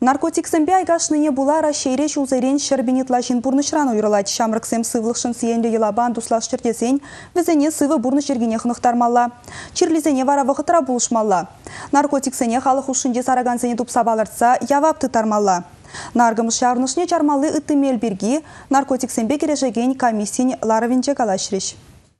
Наркотик сэмбе айгашныне була Рашейре шулзайрен шербенитлашин бурнышран уйрылать. Шамрыксем сывлықшын сиенлі елабан дуслаш чердесен, візене сывы бурныш жергене хынықтармалла. Чирлизене вара вақытыра булышмалла. Наркотик сене халық ушынде сараган сене тупсабалыртса, явапты тармалла. Наргымыш шарнышне чармалы ыттымел бірге, наркотик сэмбе кережеген комиссин ларовинче калашреш.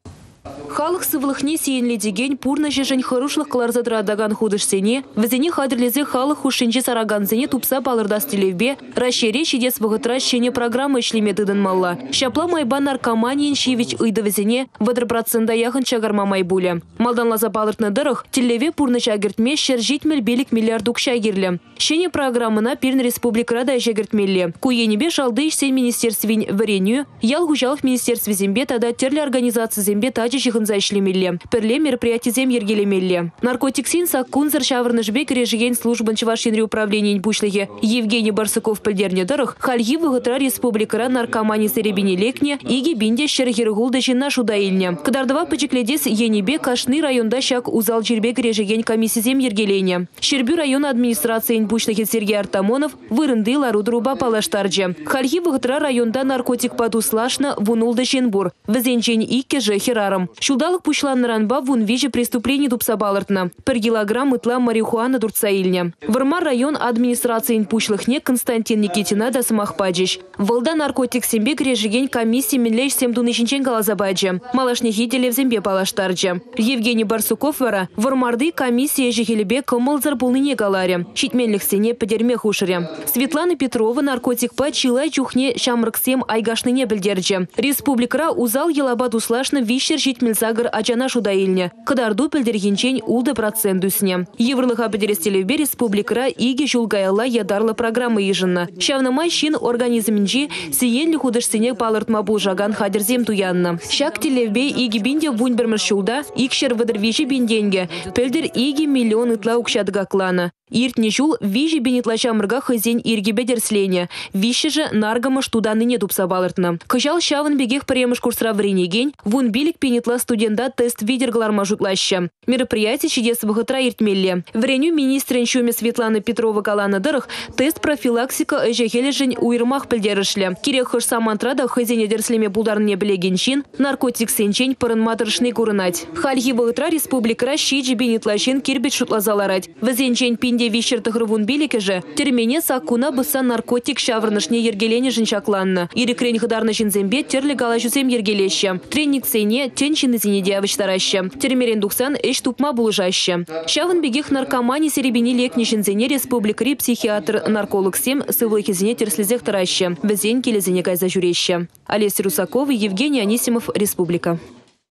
Халық сывлықне сейінлі деген пурна жежен хорошлық қыларзадыра даган худышсене, візене хадырлезе халық хушынче сараганзене тупса балырдас телевбе, рашере шидес вғытра шене программа ишлеметыдын малла. Шапла майба наркоманиян шивич ыйды візене, вадыр процента яхын чагарма майбуле. Малданлаза балыртны дырық, телеве пурна чагертме шержитмел белік миллиардук шагерлі. Шене программына Перн республикарада жагертмелі. Куенебе шалды ішсен министерствен вареню, ял хужалық министерстве зембе тада терлі организация зембе тачы жихынза ишлемелі. Перле мероприятие зем ергелемелі. Наркотиксин саккунзар шавырнышбек режиген службан чувашинри управления бушлығы Евгений Барсуков пілдерне дырық, хальги вғытра республикара наркомани серебине лекне, иги бинде шергергулды жинна шудаильне. Кадардова пачекледес енебе кашны районда шак узал жербек режиген комиссия зем ергелене. Шербю район администрации бушлығы Сергей Артамонов вырынды ларудруба палаштарджи. Хальги вғытра районда наркотик падуслашна вунулды жинбур. Візенчен икке же херарым. Шулдалық пушланныранба вун вежі преступлений тупсабалыртна. Per килограмм ытла марихуана дурцаильня. Вармар район администрациян пушлыхне Константин Никитина да самахпаджиш. Волда наркотик сембе грежеген комиссии минлеш семдунышинчен галазабаджи. Малашнихи телевзембе палаштарджи. Евгений Барсуков вара вармарды комиссия жихелебе кымылзар булныне галаре. Щитменлих сене подерме хушаре. Светлана Петрова наркотик па чилай чухне шамрыксем айгашныне білдерджи. Республикара узал елабад услашны вищер житмельзагар ачана шудаильня. Кадарду пельдергенчен улды процент үсне. Еврлыха педерестелевбе республикара иги жулгайла ядарлы программы ежинна. Шавнамай шин организминжи сиенли худышсене палыртма булжаган хадерзем туянна. Шак телевбе иги бинде вуньбермер шулда икшер выдырвижи бинденге. Пельдер иги миллион ытла укшадгаклана. Иртне жул вижи бенетлача мырга хызен иргебе дерслене. Вище же наргамыш туда ныне тупсабалыртна. Кыжал шавын бегех премыш курсра вренеген, вун билик пенетла студента тест видергларма жутлаща. Мероприятие чидес вғытра иртмелле. Вреню министрен шуме Светлана Петрова калана дырых тест профилактика эжехележень уйрмах пельдерышле. Кирек хыш самантрада хызене дерслеме булдарне білегеншин, наркотик сенчень пырынматырышны курынать. Хальги вғытра республикара шиджи бенетлащен кирбет шутлазаларать. Візенчень пинде вещертых рвун билике же, термене сакуна быса наркотик шаврнышне ергелене жинчакланна. Ирекрень хыдарна жинзембе терли галажусем ергелеще. Тренник сене тенчины зинеде авыштараща. Термерен духсан эш тупма булжаща. Шавын бегех наркомани серебини лекне жинзене республикари психиатр нарколог сем сывлыхи зине терслезех тараща. Везен келезене кайза жюреща. Олеся Русакова, Евгений Анисимов, Республика.